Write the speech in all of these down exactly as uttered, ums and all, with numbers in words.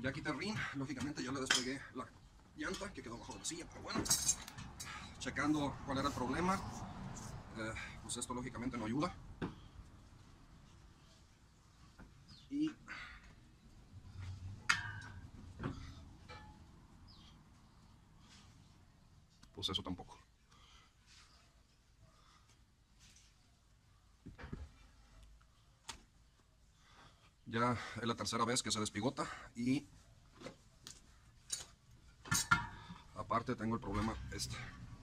Ya quité el rin, lógicamente ya le despegué la llanta que quedó bajo de la silla, pero bueno, checando cuál era el problema, eh, pues esto lógicamente no ayuda. Y pues eso tampoco. Ya es la tercera vez que se despigota y aparte tengo el problema este.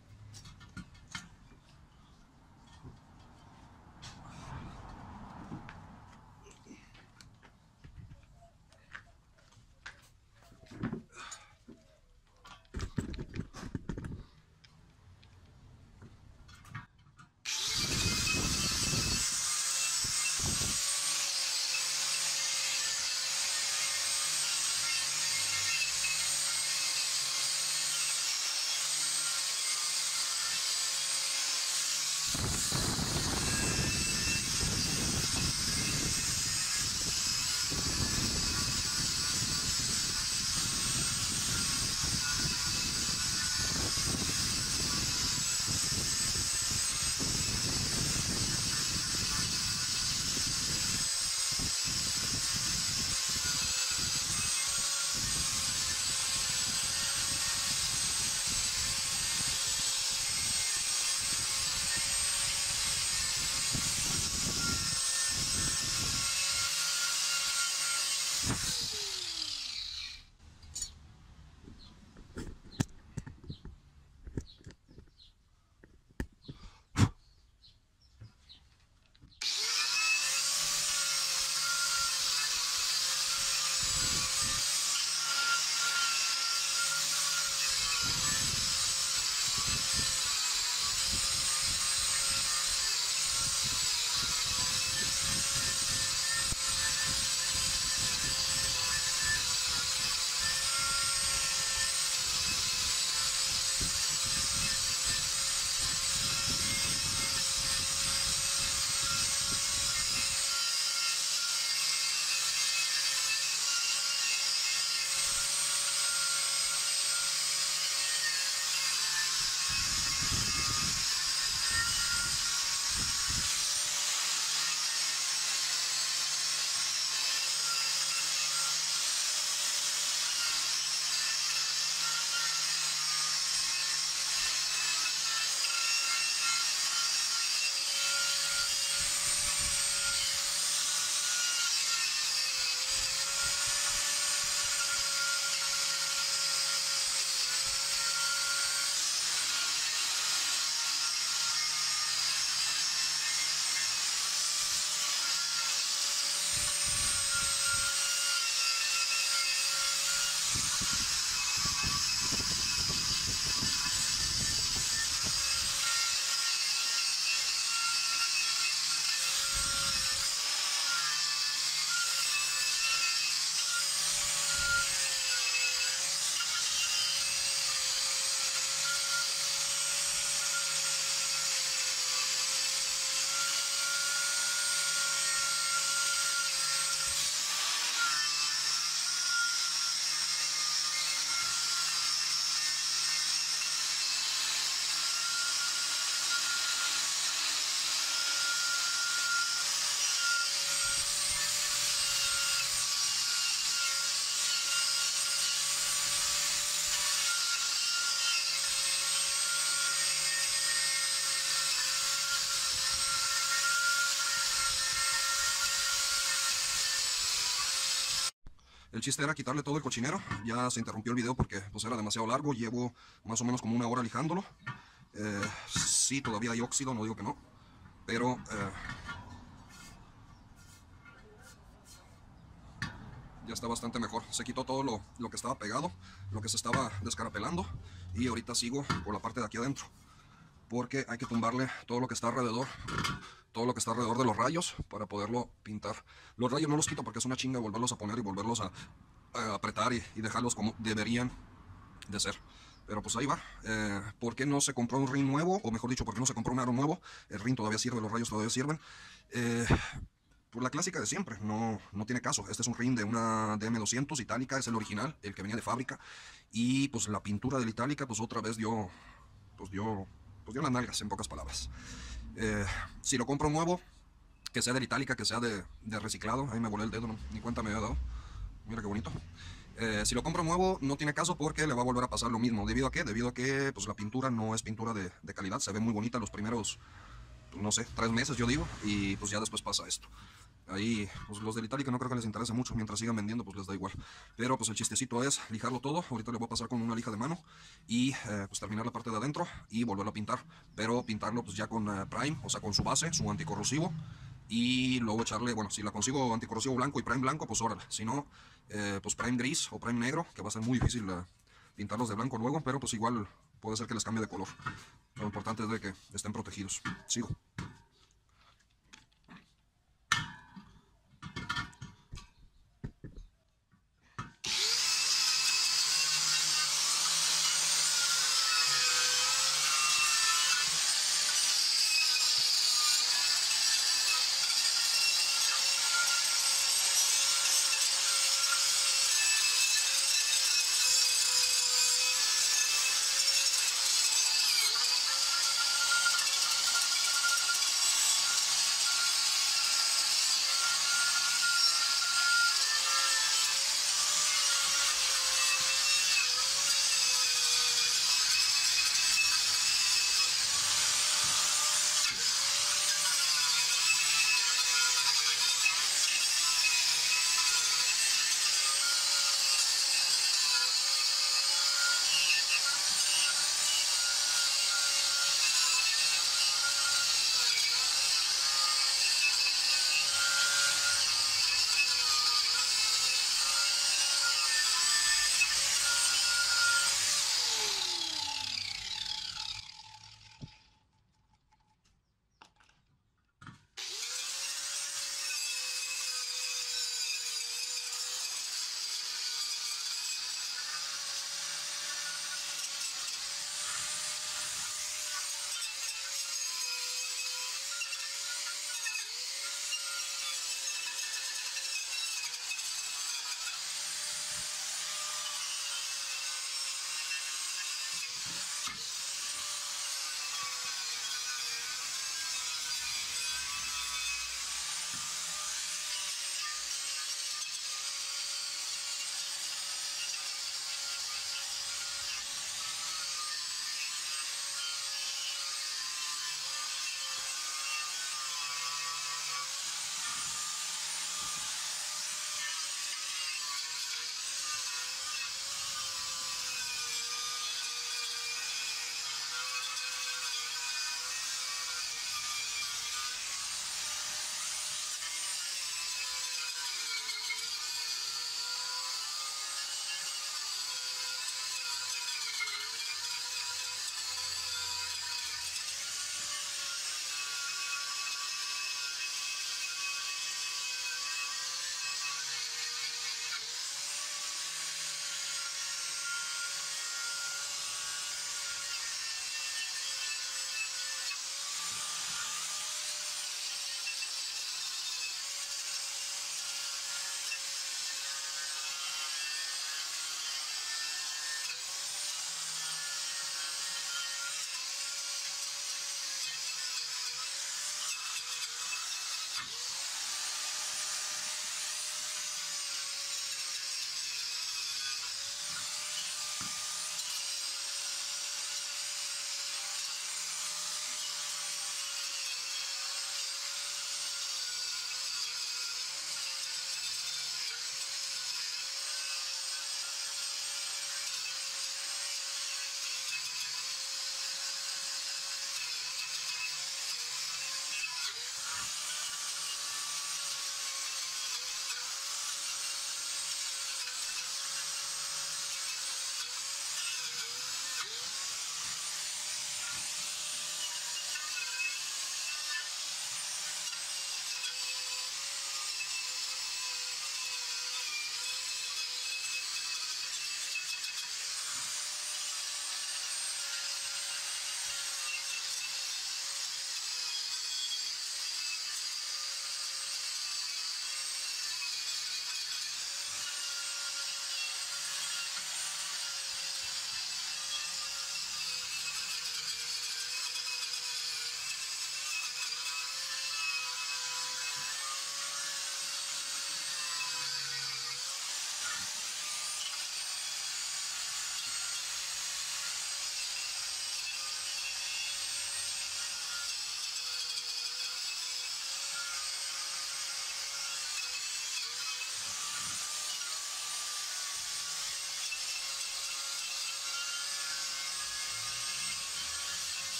El chiste era quitarle todo el cochinero. Ya se interrumpió el video porque pues, era demasiado largo. Llevo más o menos como una hora lijándolo. Eh, sí, todavía hay óxido, no digo que no. Pero eh, ya está bastante mejor. Se quitó todo lo, lo que estaba pegado, lo que se estaba descarapelando. Y ahorita sigo por la parte de aquí adentro, porque hay que tumbarle todo lo que está alrededor, todo lo que está alrededor de los rayos para poderlo pintar. Los rayos no los quito porque es una chinga volverlos a poner y volverlos a, a apretar y, y dejarlos como deberían de ser. Pero pues ahí va. Eh, ¿Por qué no se compró un ring nuevo? O mejor dicho, ¿por qué no se compró un aro nuevo? El ring todavía sirve, los rayos todavía sirven. Eh, Pues la clásica de siempre, no, no tiene caso. Este es un rim de una D M doscientos Itálica, es el original, el que venía de fábrica. Y pues la pintura de la Itálica, pues otra vez dio, pues dio, pues dio las nalgas, en pocas palabras. Eh, si lo compro nuevo, que sea de la Itálica, que sea de, de reciclado, ahí me volé el dedo, no, ni cuenta me había dado. Mira qué bonito. Eh, si lo compro nuevo, no tiene caso porque le va a volver a pasar lo mismo. ¿Debido a qué? Debido a que pues, la pintura no es pintura de, de calidad. Se ve muy bonita los primeros, pues, no sé, tres meses, yo digo, y pues ya después pasa esto. Ahí, pues los del Itálica no creo que les interese mucho. Mientras sigan vendiendo, pues les da igual. Pero pues el chistecito es lijarlo todo. Ahorita le voy a pasar con una lija de mano y eh, pues terminar la parte de adentro y volverlo a pintar. Pero pintarlo pues ya con eh, Prime, o sea, con su base, su anticorrosivo. Y luego echarle, bueno, si la consigo anticorrosivo blanco y Prime blanco, pues órale. Si no, eh, pues Prime gris o Prime negro, que va a ser muy difícil eh, pintarlos de blanco luego, pero pues igual puede ser que les cambie de color. Lo importante es de que estén protegidos. Sigo.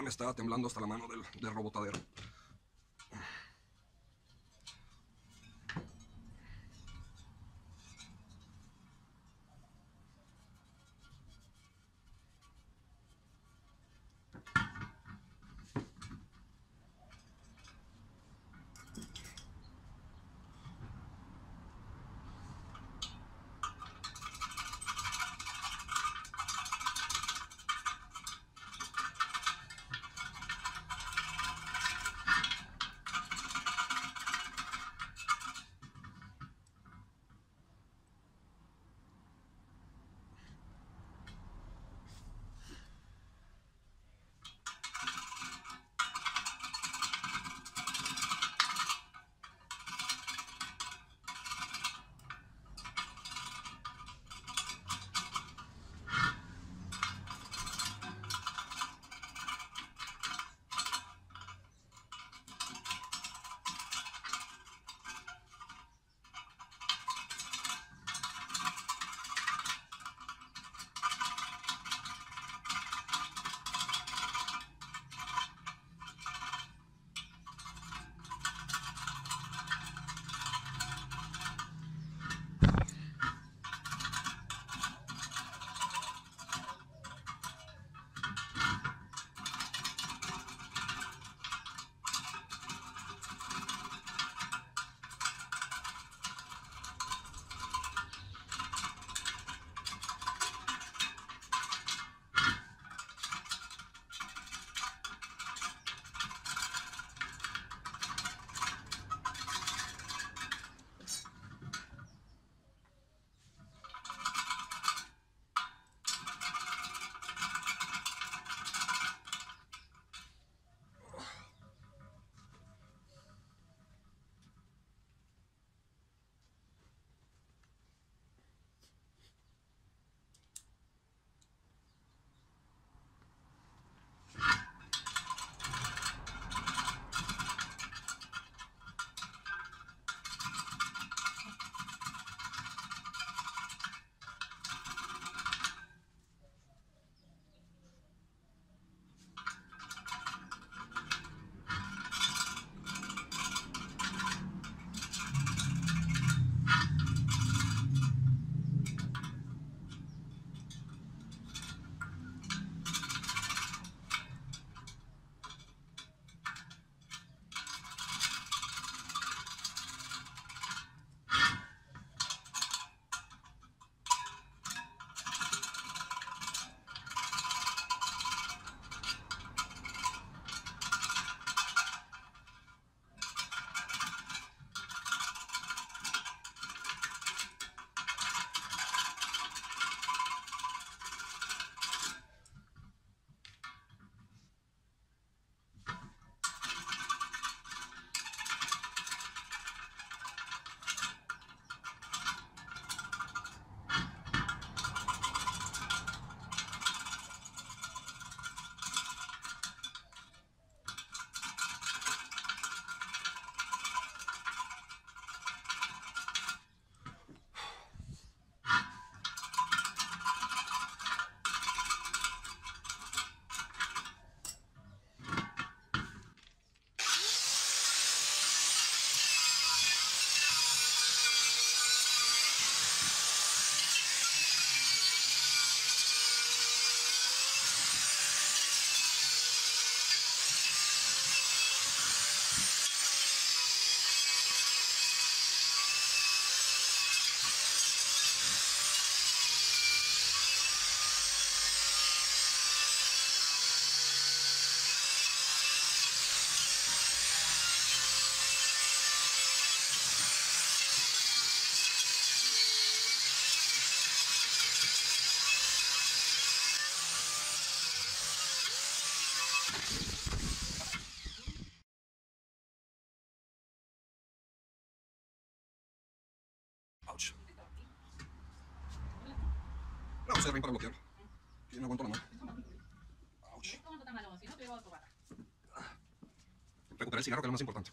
me está temblando hasta la mano del, del robotadero. Ouch. No, se ring para bloquear. Que no aguanto la mano. Ouch. Recuperé el cigarro, que es lo más importante.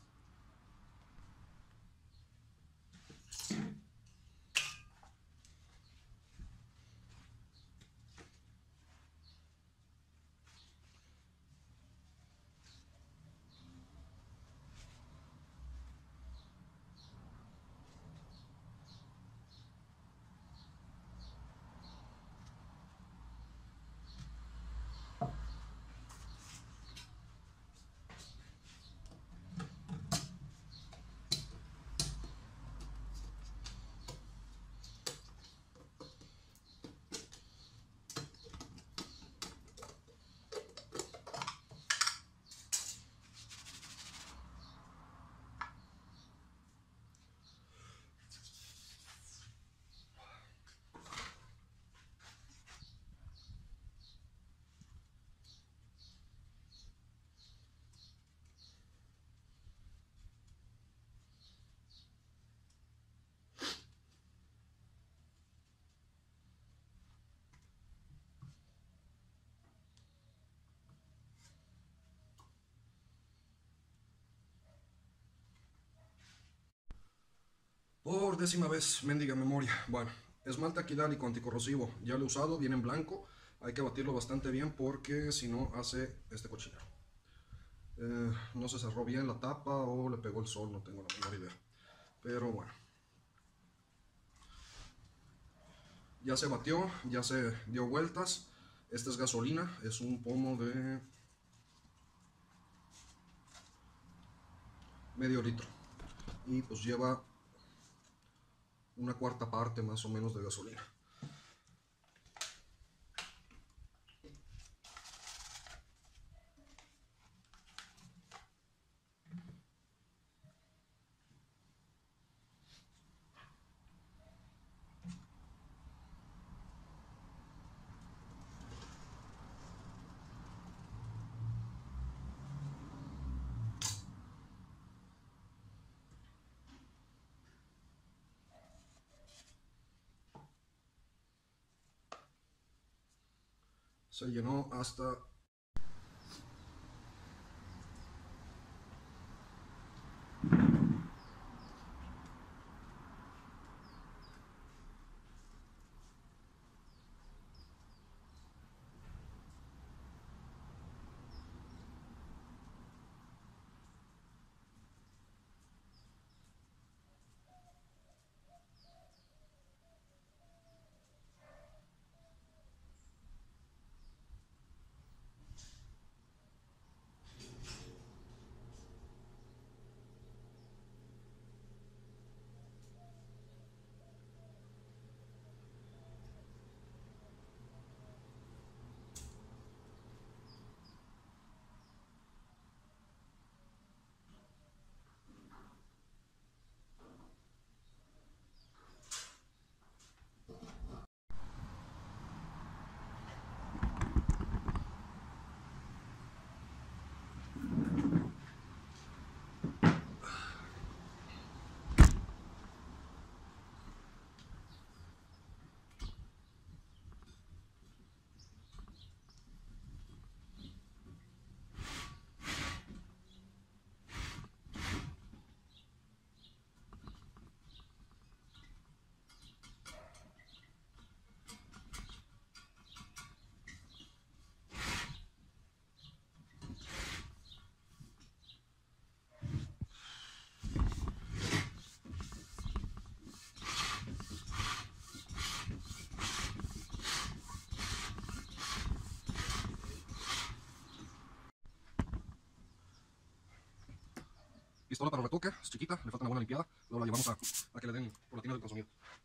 Por décima vez, mendiga memoria. Bueno, esmalte aquidálico anticorrosivo, ya lo he usado, viene en blanco. Hay que batirlo bastante bien porque si no hace este cochinero. Eh, no se cerró bien la tapa o le pegó el sol, no tengo la menor idea. Pero bueno. Ya se batió, ya se dio vueltas. Esta es gasolina, es un pomo de medio litro. Y pues lleva una cuarta parte más o menos de gasolina. Se llenó hasta pistola para retoque, es chiquita, le falta una buena limpiada. Luego la llevamos a, a que le den por la tienda del consumido.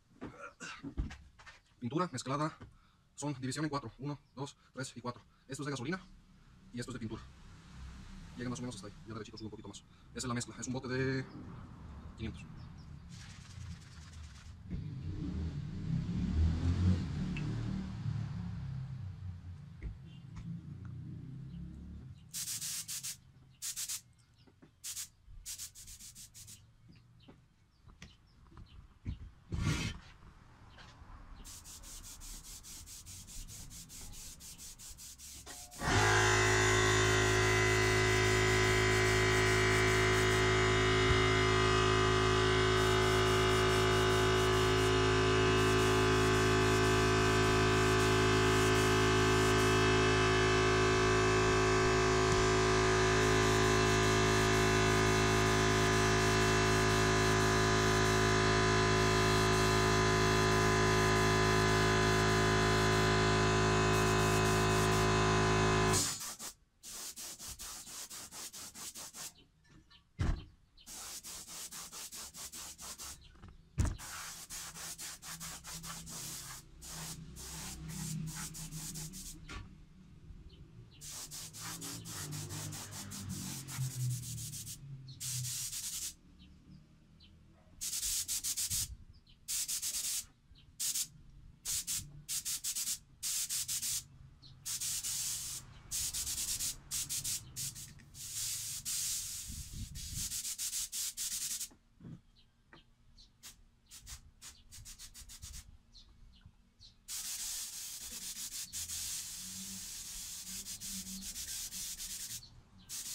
Pintura mezclada, son división en cuatro, uno, dos, tres y cuatro. Esto es de gasolina y esto es de pintura. Llega más o menos hasta ahí, ya derechito sube un poquito más. Esa es la mezcla, es un bote de quinientos.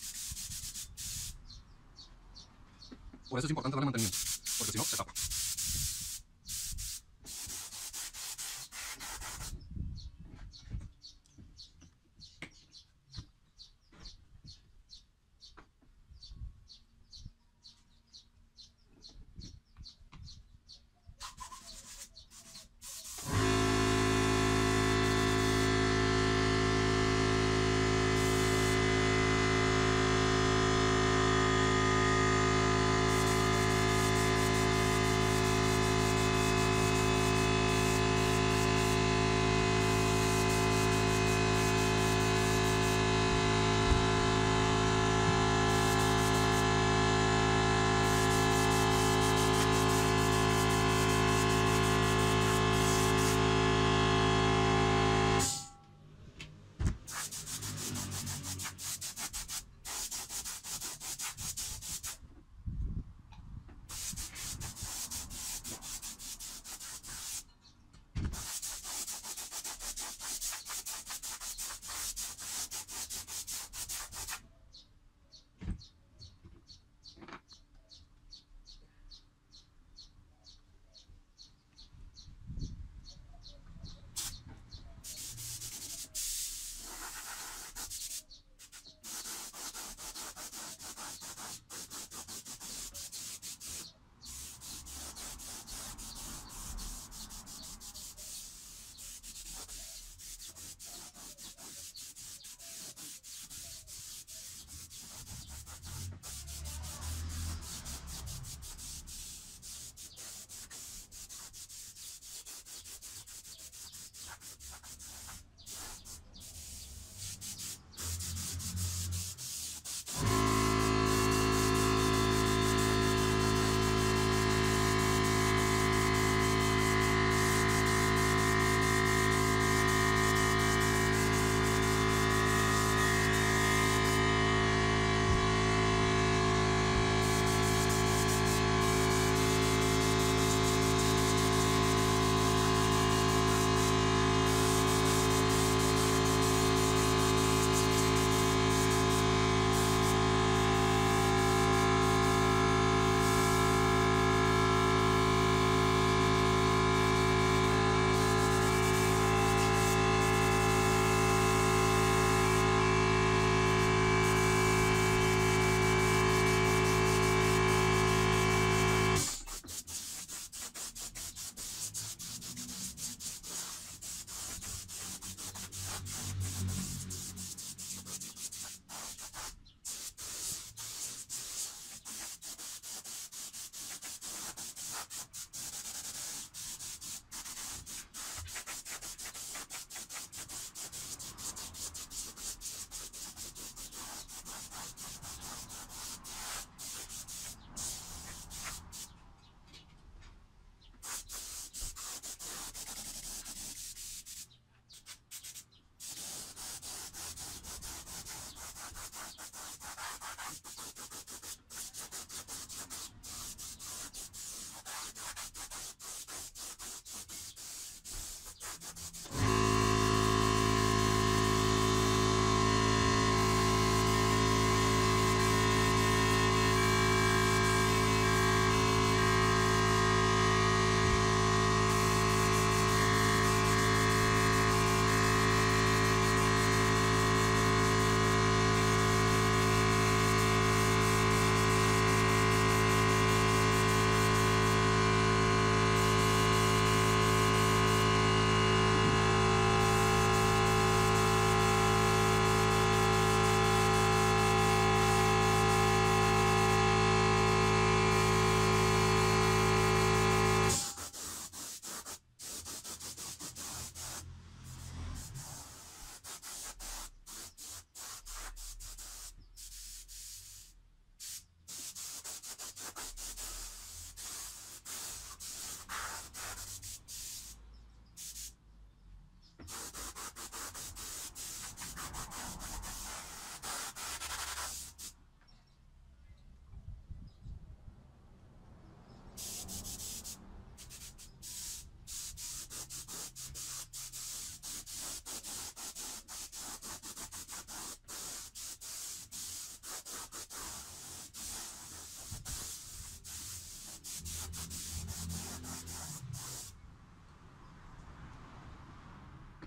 Por eso es importante darle mantenimiento, porque si no, se tapa.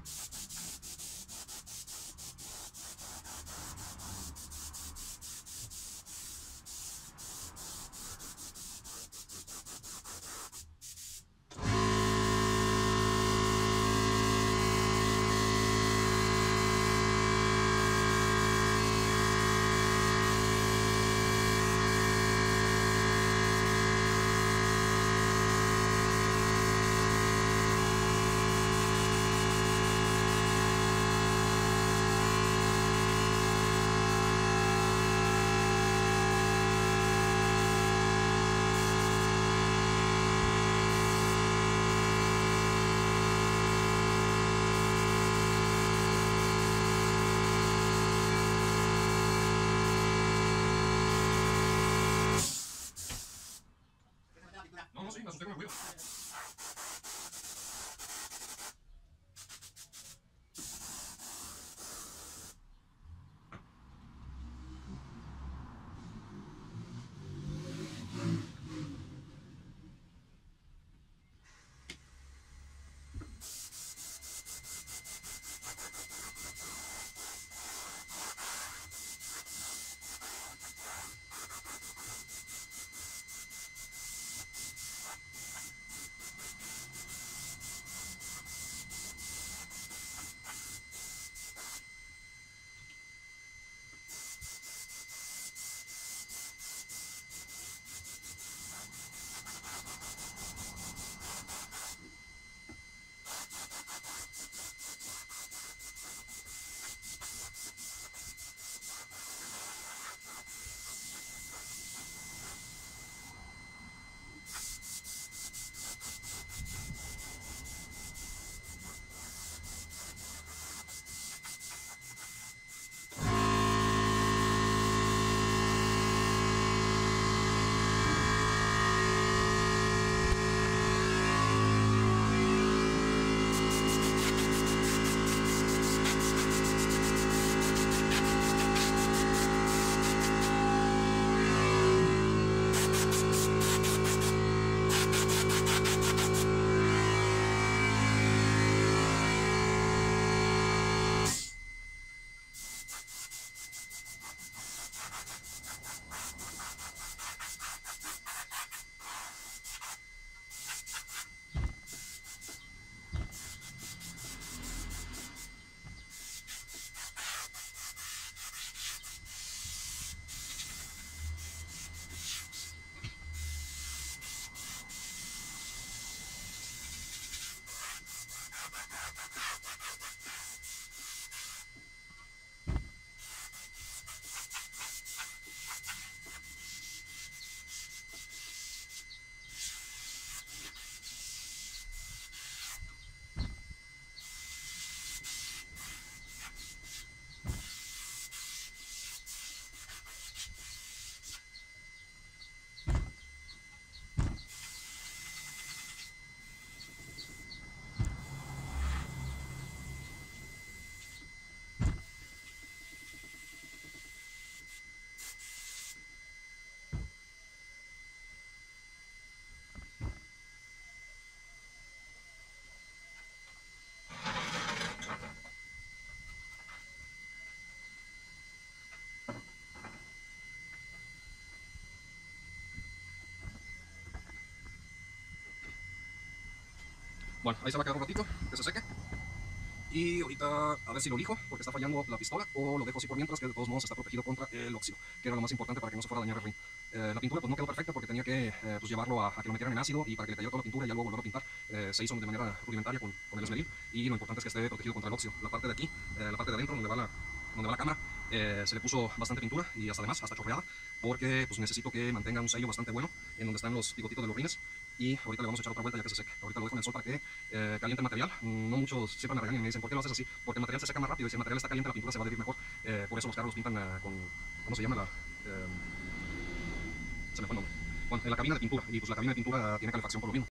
No, no, sí, me asusté con el ruido. Bueno, ahí se va a quedar un ratito, que se seque. Y ahorita a ver si lo lijo, porque está fallando la pistola, o lo dejo así por mientras, que de todos modos está protegido contra el óxido, que era lo más importante para que no se fuera a dañar el ring. Eh, la pintura pues no quedó perfecta porque tenía que eh, pues, llevarlo a, a que lo metieran en ácido y para que le cayera toda la pintura y ya luego volverlo a pintar. Eh, se hizo de manera rudimentaria con, con el esmeril, y lo importante es que esté protegido contra el óxido. La parte de aquí, eh, la parte de adentro donde va la, donde va la cámara, eh, se le puso bastante pintura y hasta además, hasta chorreada, porque pues necesito que mantenga un sello bastante bueno en donde están los bigotitos de los rines. Y ahorita le vamos a echar otra vuelta ya que se seque. Ahorita lo dejo en el sol para que eh, caliente el material. No muchos siempre me regañan y me dicen, ¿por qué lo haces así? Porque el material se seca más rápido y si el material está caliente la pintura se va a adherir mejor. Eh, por eso los carros los pintan uh, con, ¿cómo se llama? La, eh, se me fue el nombre. Bueno, en la cabina de pintura. Y pues la cabina de pintura tiene calefacción por lo mismo.